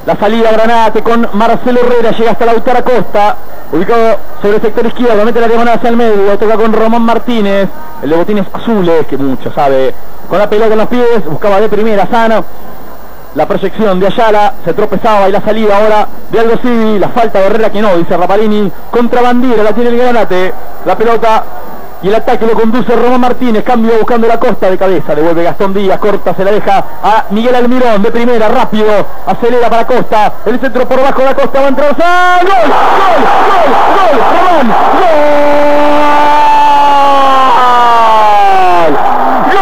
La salida Granate con Marcelo Herrera, llega hasta Lautaro Acosta, ubicado sobre el sector izquierdo, mete la diagonal hacia el medio, toca con Román Martínez, el de botines azules, que mucho sabe, con la pelota en los pies, buscaba de primera, Sana, la proyección de Ayala, se tropezaba y la salida ahora de Aldo Civi, la falta de Herrera que no, dice Rapalini, contra Bandiera, la tiene el Granate, la pelota y el ataque lo conduce Román Martínez, cambio buscando la Costa de cabeza, devuelve Gastón Díaz, corta, se la deja a Miguel Almirón, de primera, rápido, acelera para Costa, el centro por bajo de la Costa, va a entrar, ¡gol! ¡Gol! ¡Gol! ¡Román! ¡Gol!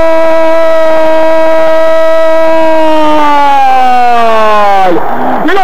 ¡Gol!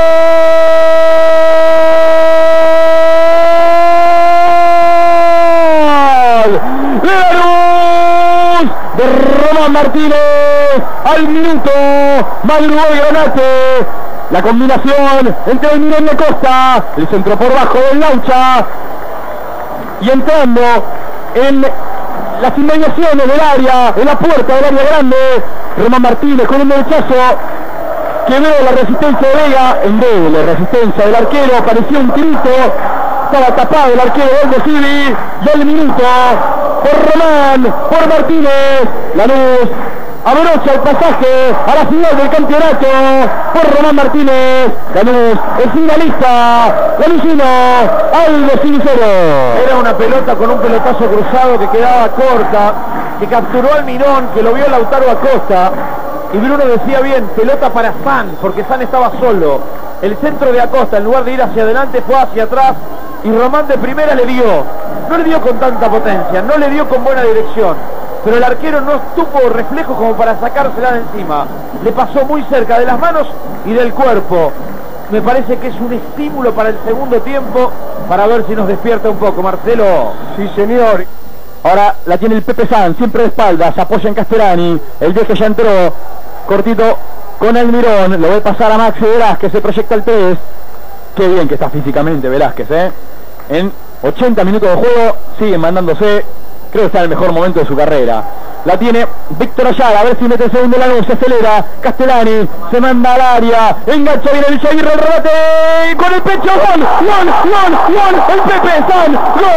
De Román Martínez al minuto, madrugó el Granate, la combinación entre Almirón y Costa, el centro por bajo del Laucha y entrando en las inmediaciones del área, en la puerta del área grande, Román Martínez con un derechazo que veo la resistencia de Vega, en vez de la resistencia del arquero, parecía un tirito, estaba tapado el arquero de Civi y al minuto por Román, por Martínez, Lanús abrocha el pasaje a la final del campeonato por Román Martínez, Lanús, el finalista, Lanúsino, Aldo Civi 0. Era una pelota con un pelotazo cruzado que quedaba corta, que capturó al Almirón, que lo vio Lautaro Acosta, y Bruno decía bien, pelota para San, porque San estaba solo. El centro de Acosta, en lugar de ir hacia adelante, fue hacia atrás, y Román de primera le dio. No le dio con tanta potencia, no le dio con buena dirección, pero el arquero no tuvo reflejo como para sacársela de encima. Le pasó muy cerca de las manos y del cuerpo. Me parece que es un estímulo para el segundo tiempo, para ver si nos despierta un poco, Marcelo. Sí, señor. Ahora la tiene el Pepe San, siempre de espaldas, se apoya en Castellani, el viejo ya entró, cortito con Almirón, lo ve pasar a Maxi Velázquez, se proyecta el 3. Qué bien que está físicamente Velázquez, en 80 minutos de juego sigue mandándose, creo que está en el mejor momento de su carrera. La tiene Víctor Ayala, a ver si mete el segundo Lanús, se acelera, Castellani, se manda al área, engancha bien el Jair, el remate, con el pecho, gol, gol, gol, gol, el Pepe San,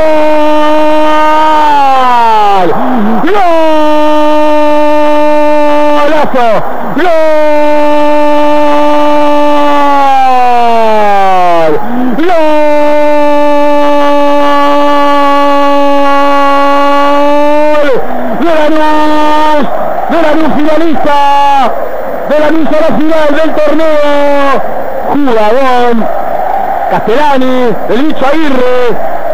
gol, golazo, gol, gol. De Lanús finalista, de Lanús a la final del torneo, jugadón, Castellani, el bicho Aguirre,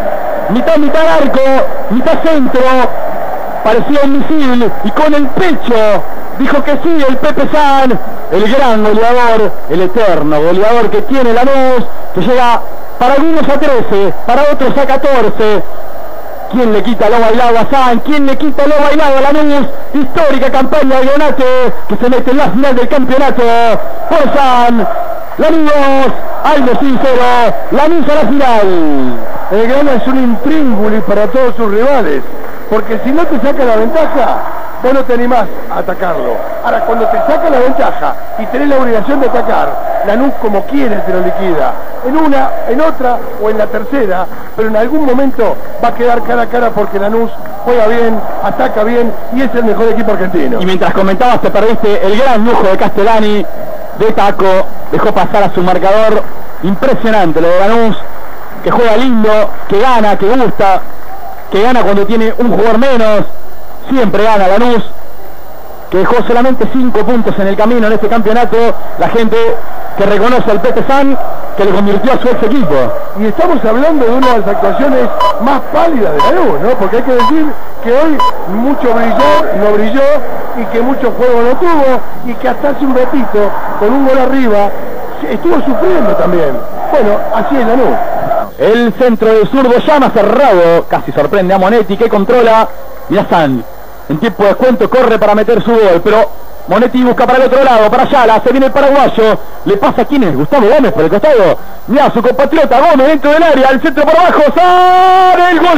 mitad arco, mitad centro, parecía un misil y con el pecho dijo que sí el Pepe San, el gran goleador, el eterno goleador que tiene Lanús, que llega para algunos a 13, para otros a 14. ¿Quién le quita lo bailado a San? ¿Quién le quita lo bailado a Lanús? Histórica campaña de Granate que se mete en la final del campeonato por San. Lanús, Aldo Civi 0, Lanús a la final. El Granate es un intríngulis para todos sus rivales, porque si no te saca la ventaja, vos no te animás a atacarlo. Ahora, cuando te saca la ventaja y tenés la obligación de atacar, Lanús como quiere te lo liquida. En una, en otra o en la tercera, pero en algún momento va a quedar cara a cara porque Lanús juega bien, ataca bien y es el mejor equipo argentino. Y mientras comentabas te perdiste el gran lujo de Castellani, de taco, dejó pasar a su marcador, impresionante lo de Lanús, que juega lindo, que gana, que gusta, que gana cuando tiene un jugador menos, siempre gana Lanús, que dejó solamente 5 puntos en el camino en este campeonato, la gente que reconoce al Pepe San, que le convirtió a su ex equipo. Y estamos hablando de una de las actuaciones más pálidas de Lanús, ¿no? Porque hay que decir que hoy mucho brilló, no brilló, y que mucho juego no tuvo, y que hasta hace un ratito, con un gol arriba, estuvo sufriendo también. Bueno, así es Lanús. El centro del zurdo llama cerrado, casi sorprende a Monetti que controla. Mirá San, en tiempo de descuento corre para meter su gol, pero Monetti busca para el otro lado, para Ayala, se viene el paraguayo, le pasa a quién es, Gustavo Gómez por el costado, mirá su compatriota Gómez dentro del área, al centro por abajo, San, el gol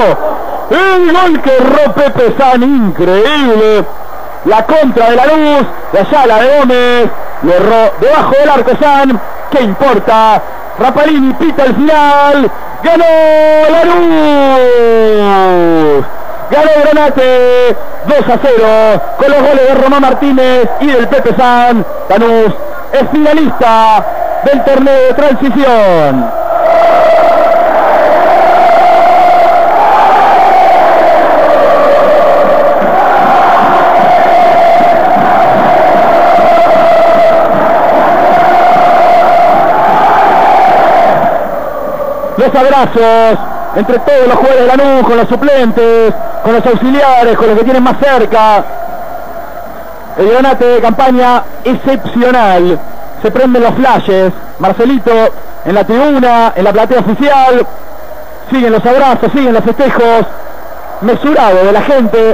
que erró Pepe San, increíble, la contra de Lanús, de Ayala, de Gómez, lo erró debajo del arco San. ¿Qué importa? Rapalini pita el final. ¡Ganó Lanús! Ganó Granate 2-0 con los goles de Román Martínez y del Pepe San. Lanús es finalista del torneo de transición. Los abrazos entre todos los jugadores de Lanús, con los suplentes, con los auxiliares, con los que tienen más cerca. El Granate de campaña excepcional. Se prenden los flashes. Marcelito en la tribuna, en la platea oficial. Siguen los abrazos, siguen los festejos mesurados de la gente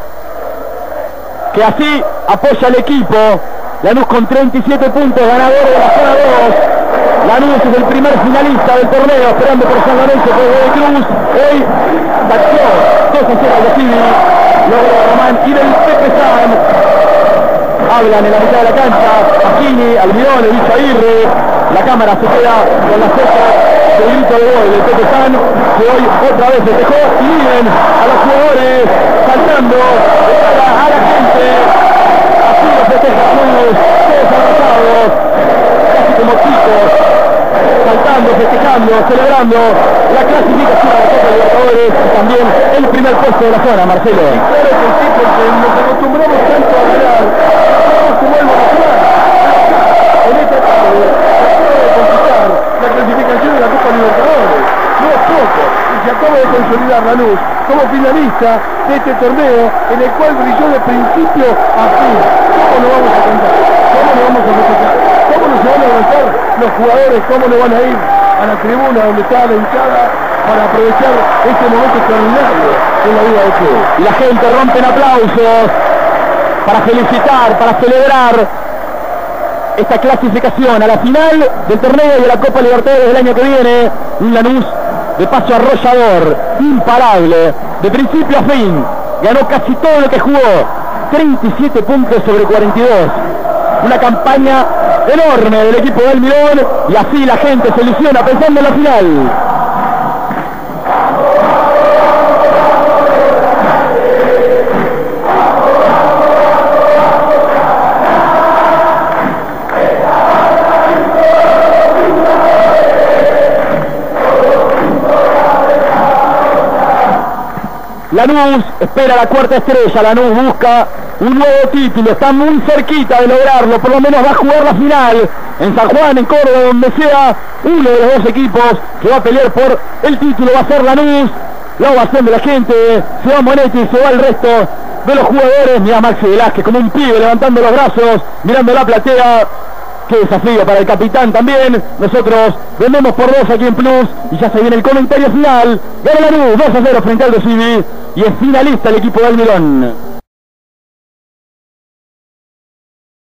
que así apoya al equipo. Lanús con 37 puntos, ganador de la zona 2. Lanús es el primer finalista del torneo, esperando por San Lorenzo, por de Cruz. Hoy batió 2-0 al Civi, logró Román y del Pepe San. Hablan en la mitad de la cancha, Pagini, Almirón, Luis Aguirre. La cámara se queda con la foto del grito de gol del Pepe San, que hoy otra vez festejó, y miren a los jugadores saltando de cara a la gente. Así lo festeja Lanús, todos abrazados, casi como chicos, saltando, festejando, celebrando la clasificación de la Copa Libertadores y también el primer puesto de la zona, Marcelo. Y claro que sí, porque nos acostumbramos tanto a ganar, como el nacional. En esta tarde, acaba de conquistar la clasificación de la Copa Libertadores. No es poco, y se acaba de consolidar Lanús como finalista de este torneo, en el cual brilló de principio a fin. ¿Cómo lo vamos a contar? ¿Cómo lo vamos a festejar? ¿Cómo nos van a avanzar los jugadores? ¿Cómo no van a ir a la tribuna donde está la hinchada para aprovechar este momento extraordinario en la vida del club? Y la gente rompe en aplausos para felicitar, para celebrar esta clasificación a la final del torneo de la Copa Libertadores del año que viene. Un Lanús de paso arrollador, imparable, de principio a fin. Ganó casi todo lo que jugó, 37 puntos sobre 42. Una campaña enorme del equipo del Almirón, y así la gente se ilusiona pensando en la final. Lanús espera la cuarta estrella. Lanús busca un nuevo título, está muy cerquita de lograrlo, por lo menos va a jugar la final en San Juan, en Córdoba, donde sea. Uno de los dos equipos que va a pelear por el título va a ser Lanús. La ovación de la gente, se va Monetti, se va el resto de los jugadores. Mira Maxi Velázquez como un pibe levantando los brazos, mirando la platea. Qué desafío para el capitán también. Nosotros vendemos por 2 aquí en Plus y ya se viene el comentario final. Gana Lanús 2-0 frente al Civi y es finalista el equipo de Almirón.